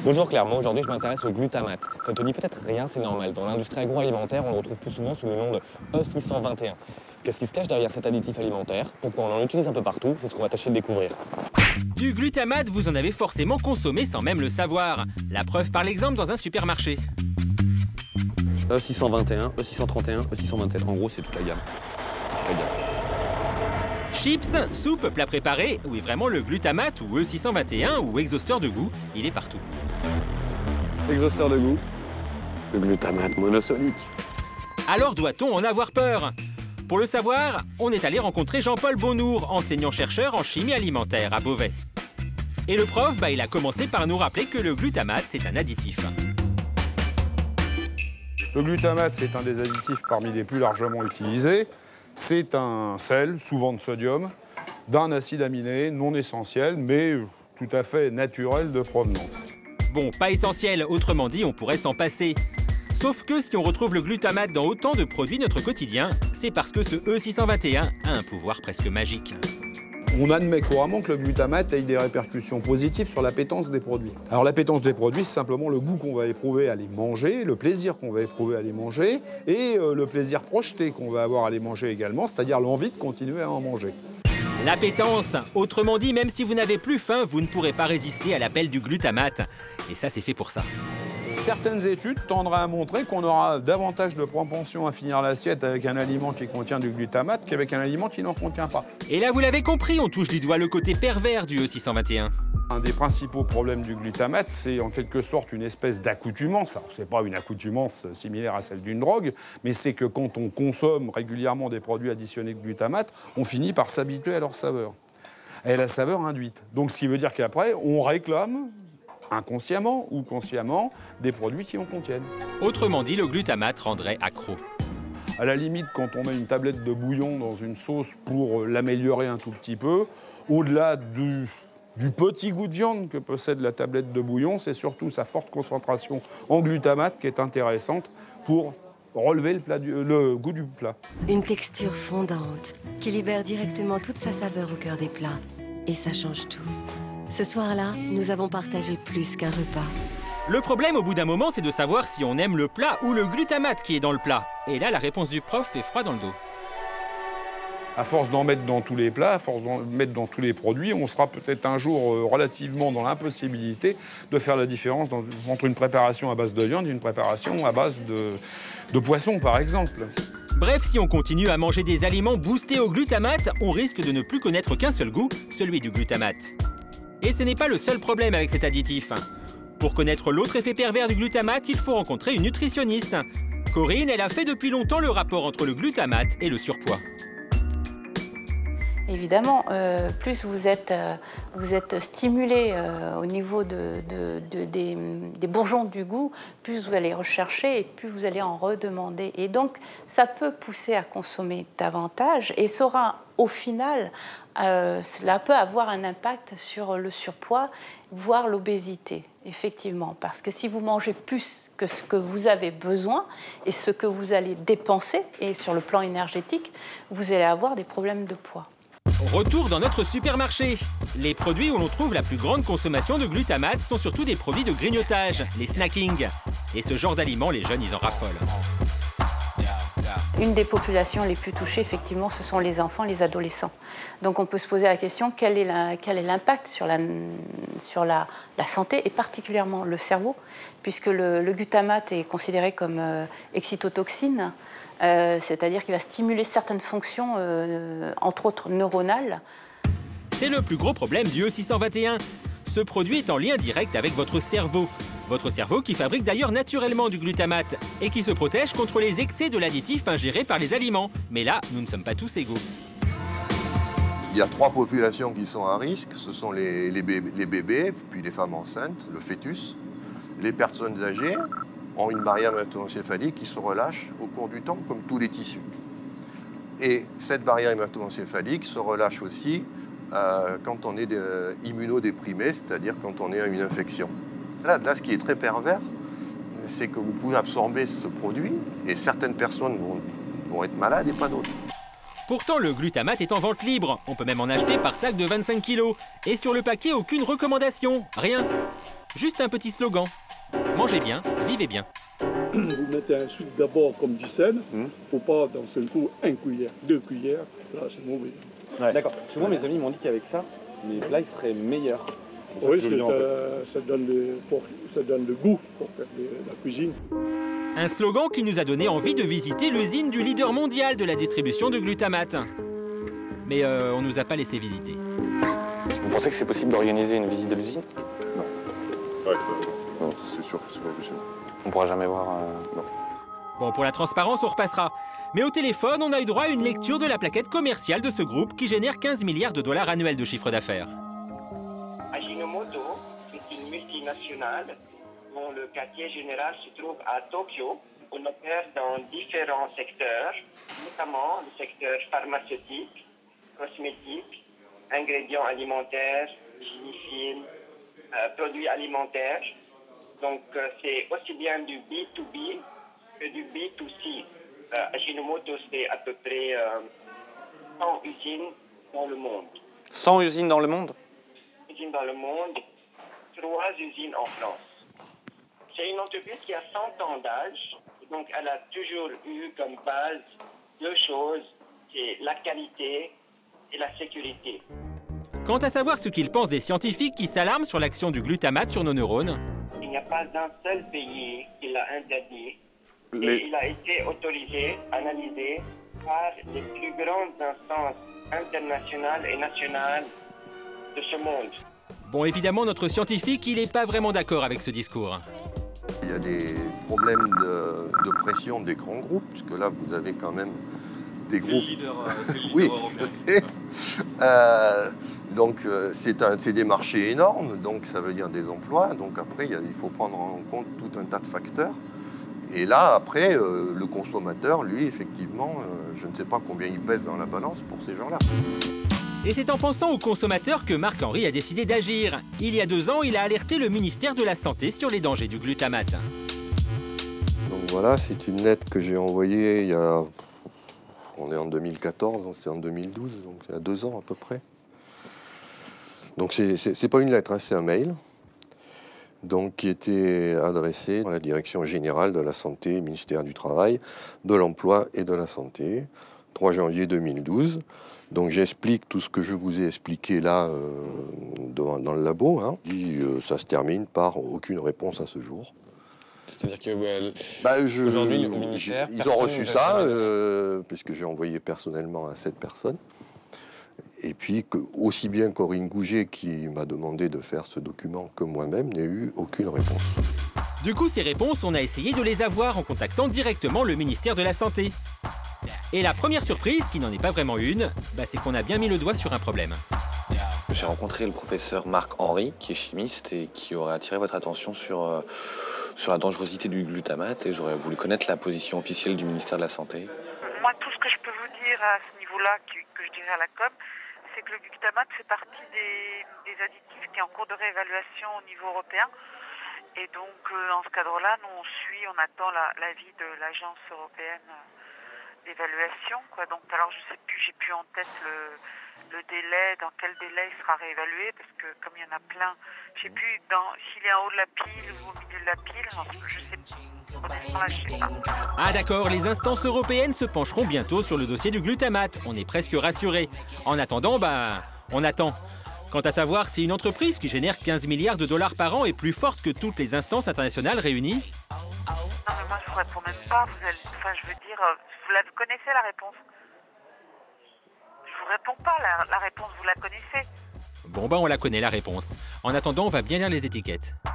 Bonjour Claire, moi aujourd'hui je m'intéresse au glutamate. Ça te dit peut-être rien, c'est normal. Dans l'industrie agroalimentaire, on le retrouve plus souvent sous le nom de E621. Qu'est-ce qui se cache derrière cet additif alimentaire? Pourquoi on en utilise un peu partout? C'est ce qu'on va tâcher de découvrir. Du glutamate, vous en avez forcément consommé sans même le savoir. La preuve par l'exemple dans un supermarché. E621, E631, E627, en gros c'est toute la gamme. Chips, soupe, plats préparés, oui vraiment le glutamate ou E621 ou exhausteur de goût, il est partout. Exhausteur de goût. Le glutamate monosodique. Alors doit-on en avoir peur? Pour le savoir, on est allé rencontrer Jean-Paul Bonnour, enseignant-chercheur en chimie alimentaire à Beauvais. Et le prof, il a commencé par nous rappeler que le glutamate, c'est un additif. Le glutamate, c'est un des additifs parmi les plus largement utilisés. C'est un sel, souvent de sodium, d'un acide aminé non essentiel, mais tout à fait naturel de provenance. Bon, pas essentiel, autrement dit, on pourrait s'en passer. Sauf que si on retrouve le glutamate dans autant de produits de notre quotidien, c'est parce que ce E621 a un pouvoir presque magique. On admet couramment que le glutamate ait des répercussions positives sur l'appétence des produits. Alors l'appétence des produits, c'est simplement le goût qu'on va éprouver à les manger, le plaisir qu'on va éprouver à les manger, et le plaisir projeté qu'on va avoir à les manger également, c'est-à-dire l'envie de continuer à en manger. L'appétence, autrement dit, même si vous n'avez plus faim, vous ne pourrez pas résister à l'appel du glutamate. Et ça, c'est fait pour ça. Certaines études tendraient à montrer qu'on aura davantage de propension à finir l'assiette avec un aliment qui contient du glutamate qu'avec un aliment qui n'en contient pas. Et là, vous l'avez compris, on touche du doigt le côté pervers du E621. Un des principaux problèmes du glutamate, c'est en quelque sorte une espèce d'accoutumance. Alors, c'est pas une accoutumance similaire à celle d'une drogue, mais c'est que quand on consomme régulièrement des produits additionnés de glutamate, on finit par s'habituer à leur saveur. Et à la saveur induite. Donc, ce qui veut dire qu'après, on réclame inconsciemment ou consciemment, des produits qui en contiennent. Autrement dit, le glutamate rendrait accro. À la limite, quand on met une tablette de bouillon dans une sauce pour l'améliorer un tout petit peu, au-delà du petit goût de viande que possède la tablette de bouillon, c'est surtout sa forte concentration en glutamate qui est intéressante pour relever le goût du plat. Une texture fondante qui libère directement toute sa saveur au cœur des plats. Et ça change tout. Ce soir-là, nous avons partagé plus qu'un repas. Le problème, au bout d'un moment, c'est de savoir si on aime le plat ou le glutamate qui est dans le plat. Et là, la réponse du prof fait froid dans le dos. À force d'en mettre dans tous les plats, à force d'en mettre dans tous les produits, on sera peut-être un jour relativement dans l'impossibilité de faire la différence entre une préparation à base de viande et une préparation à base de poisson, par exemple. Bref, si on continue à manger des aliments boostés au glutamate, on risque de ne plus connaître qu'un seul goût, celui du glutamate. Et ce n'est pas le seul problème avec cet additif. Pour connaître l'autre effet pervers du glutamate, il faut rencontrer une nutritionniste. Corinne, elle a fait depuis longtemps le rapport entre le glutamate et le surpoids. Évidemment, plus vous êtes stimulé au niveau des bourgeons du goût, plus vous allez rechercher et plus vous allez en redemander. Et donc, ça peut pousser à consommer davantage et ça aura, au final, cela peut avoir un impact sur le surpoids, voire l'obésité, effectivement. Parce que si vous mangez plus que ce que vous avez besoin et ce que vous allez dépenser, et sur le plan énergétique, vous allez avoir des problèmes de poids. Retour dans notre supermarché. Les produits où l'on trouve la plus grande consommation de glutamate sont surtout des produits de grignotage, les snackings. Et ce genre d'aliments, les jeunes, ils en raffolent. Une des populations les plus touchées, effectivement, ce sont les enfants, les adolescents. Donc on peut se poser la question, quel est l'impact sur la santé, et particulièrement le cerveau, puisque le glutamate est considéré comme excitotoxine, c'est-à-dire qu'il va stimuler certaines fonctions, entre autres neuronales. C'est le plus gros problème du E621. Ce produit est en lien direct avec votre cerveau. Votre cerveau qui fabrique d'ailleurs naturellement du glutamate et qui se protège contre les excès de l'additif ingéré par les aliments. Mais là, nous ne sommes pas tous égaux. Il y a 3 populations qui sont à risque. Ce sont les bébés, puis les femmes enceintes, le fœtus. Les personnes âgées ont une barrière hémato-encéphalique qui se relâche au cours du temps, comme tous les tissus. Et cette barrière hémato-encéphalique se relâche aussi quand on est immunodéprimé, c'est-à-dire quand on est à une infection. Là, ce qui est très pervers, c'est que vous pouvez absorber ce produit et certaines personnes vont être malades et pas d'autres. Pourtant, le glutamate est en vente libre. On peut même en acheter par sac de 25 kg. Et sur le paquet, aucune recommandation. Rien. Juste un petit slogan. Mangez bien, vivez bien. Vous mettez un sucre d'abord comme du sel, faut pas dans ce coup 1 cuillère, 2 cuillères, là c'est mauvais. Ouais. D'accord. Souvent mes amis m'ont dit qu'avec ça, mes plats ils seraient meilleurs. Oui, ça donne le goût pour faire la cuisine. Un slogan qui nous a donné envie de visiter l'usine du leader mondial de la distribution de glutamate. Mais on nous a pas laissé visiter. Vous pensez que c'est possible d'organiser une visite de l'usine? Ouais, non, c'est sûr que c'est pas possible. On pourra jamais voir... Non. Bon, pour la transparence, on repassera. Mais au téléphone, on a eu droit à une lecture de la plaquette commerciale de ce groupe qui génère 15 milliards de dollars annuels de chiffre d'affaires. Ajinomoto est une multinationale dont le quartier général se trouve à Tokyo. On opère dans différents secteurs, notamment le secteur pharmaceutique, cosmétique, ingrédients alimentaires, génie fine, produits alimentaires. Donc c'est aussi bien du B2B que du B2C. Ajinomoto, c'est à peu près 100 usines dans le monde. 100 usines dans le monde? Usines dans le monde, 3 usines en France. C'est une entreprise qui a 100 ans d'âge, donc elle a toujours eu comme base 2 choses, c'est la qualité et la sécurité. Quant à savoir ce qu'ils pensent des scientifiques qui s'alarment sur l'action du glutamate sur nos neurones, il n'y a pas un seul pays qui l'a interdit. Et il a été autorisé, analysé par les plus grandes instances internationales et nationales de ce monde. Bon, évidemment, notre scientifique, il n'est pas vraiment d'accord avec ce discours. Il y a des problèmes de pression des grands groupes, puisque là, vous avez quand même des groupes... C'est le leader Oui. européen. Donc, c'est des marchés énormes, donc ça veut dire des emplois. Donc après, il faut prendre en compte tout un tas de facteurs. Et là, après, le consommateur, lui, effectivement, je ne sais pas combien il pèse dans la balance pour ces gens-là. Et c'est en pensant aux consommateurs que Marc-Henri a décidé d'agir. Il y a 2 ans, il a alerté le ministère de la Santé sur les dangers du glutamate. Donc voilà, c'est une lettre que j'ai envoyée il y a... On est en 2014, donc c'était en 2012, donc il y a 2 ans à peu près. Donc c'est pas une lettre, hein, c'est un mail. Donc, qui était adressé à la Direction générale de la santé, ministère du Travail, de l'Emploi et de la Santé, 3 janvier 2012. Donc j'explique tout ce que je vous ai expliqué là dans le labo. Hein. Ça se termine par aucune réponse à ce jour. C'est-à-dire que aujourd'hui, au ministère, ils ont reçu ça, puisque j'ai envoyé personnellement à 7 personnes. Et puis, aussi bien Corinne Gouget, qui m'a demandé de faire ce document, que moi-même, n'ai eu aucune réponse. Du coup, ces réponses, on a essayé de les avoir en contactant directement le ministère de la Santé. Et la première surprise, qui n'en est pas vraiment une, c'est qu'on a bien mis le doigt sur un problème. J'ai rencontré le professeur Marc-Henri, qui est chimiste et qui aurait attiré votre attention sur la dangerosité du glutamate, et j'aurais voulu connaître la position officielle du ministère de la Santé. Moi, tout ce que je peux vous dire à ce niveau-là, que je dirais à la COM, c'est que le glutamate fait partie des additifs qui est en cours de réévaluation au niveau européen. Et donc, dans ce cadre-là, nous, on attend l'avis de l'Agence européenne d'évaluation. Donc, alors, je sais plus, j'ai plus en tête le délai, dans quel délai il sera réévalué, parce que comme il y en a plein, je sais plus s'il est en haut de la pile ou au milieu de la pile, je sais pas. Honnêtement, là, je sais pas. Ah d'accord, les instances européennes se pencheront bientôt sur le dossier du glutamate. On est presque rassurés. En attendant, on attend. Quant à savoir si une entreprise qui génère 15 milliards de dollars par an est plus forte que toutes les instances internationales réunies. Non, mais moi, je vous réponds même pas. Je veux dire, vous la connaissez, la réponse? Je vous réponds pas, la réponse, vous la connaissez? Bon, on la connaît, la réponse. En attendant, on va bien lire les étiquettes.